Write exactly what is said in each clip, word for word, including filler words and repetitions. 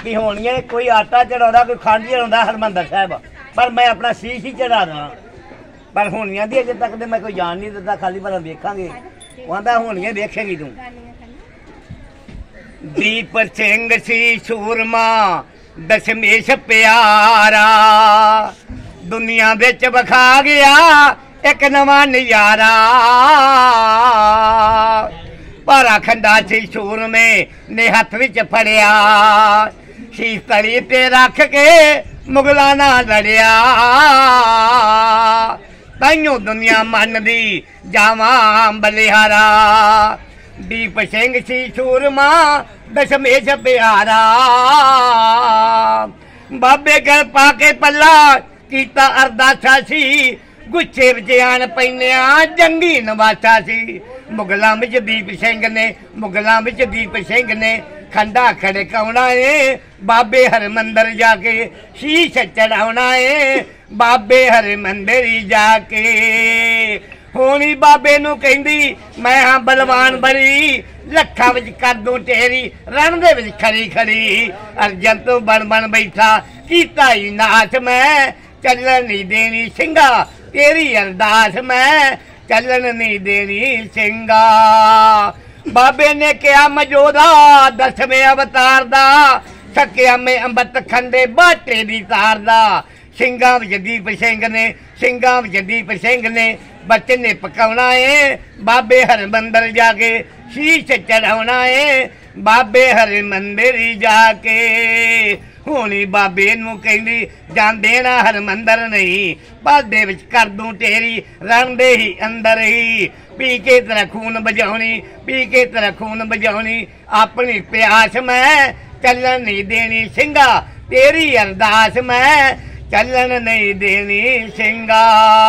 बाकी होनी कोई आटा चढ़ा कोई खंड चढ़ा हरमंदर साहब पर मैं अपना शीश ही चढ़ा देना पर होनिया दी अजे तक तो मैं कोई जान नहीं दिता खाली भला वेखांगे कहता होनिया वेखेगी तू दीप सिंह सी सूरमा दशमेश प्यारा दुनिया बिच विखा गया एक नवा नजारा भारा खंडा सी सूरमे ने हथ विच फड़िया शीश तली ते रख के मुगलां नाल लड़िया ताइयों दुनिया मन दी जावां बलिहारा दीप सिंह सी सूरमा दशमेश प्यारा बाबे गल पाके पल्ला कीता अरदासा सी गुच्छे विच आन पैनिया जंगी नवासा सी मुगलां विच दीप सिंह ने मुगलां विच दीप सिंह ने खंडा खड़काउणा है बाबे हरमंदर जाके शीश चढ़ाउणा है बाबे हरमंदर जाके होनी बाबे नू कहंदी मैं हाँ बलवान बड़ी लखा विच कर दूं तेरी रण दे विच खड़ी खड़ी अर्जन तो बन बन बैठा कीता ही नाश मैं चलन नहीं देनी सिंगा तेरी अरदास मैं चलन नहीं देनी सिंगा बाबे ने क्या मजोदा दसवें अवतार दा सकिया में अंबत खंडे बाटे दी तार दा सिंगा विच दीप सिंह ने सिंगा विच दीप सिंह ने बच्चे ने पकाउणा है बाबे हरमंदर जाके शीश चढ़ाउणा है बाबे हरमंदर जाके होनी बाबे नू कहंदी जांदे ना हरमंदर नहीं बादे विच कर दूं तेरी रण दे ही अंदर ही पी के तेरा खून बजाउणी पी के तेरा खून बजाउणी अपनी प्यास मैं चलन नहीं देनी सिंगा तेरी अरदास मैं चलन नहीं देनी सिंगा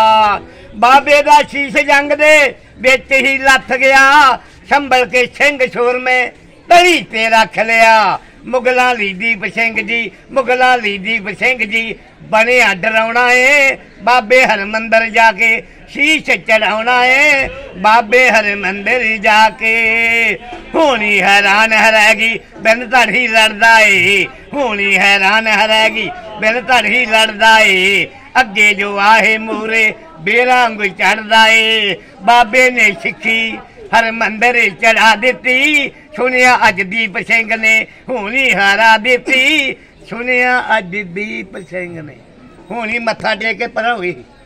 बाबे दा शीश जंग दे विच ही लथ गया संभल के सिंह शोर में तली ते रख लिया मुगलां ली दीप सिंह जी मुगलां ली दीप सिंह जी बने डराउणा है बाबे हरमंदर जाके शीश चढ़ाउणा है बाबे हरमंदर जाके होनी हैरान हरैगी बिन धड़ी लड़दा है होनी हैरान हरैगी बिन धड़ी लड़दा है अगे जो आहे मूरे बेरंग चढ़दा है बाबे ने सिक्खी हरमंदर चढ़ा दी सुनिया अज दीप सिंह ने होनी हरा दी सुनिया अज दीप सिंह ने होनी मत्था टेक के पर हुई।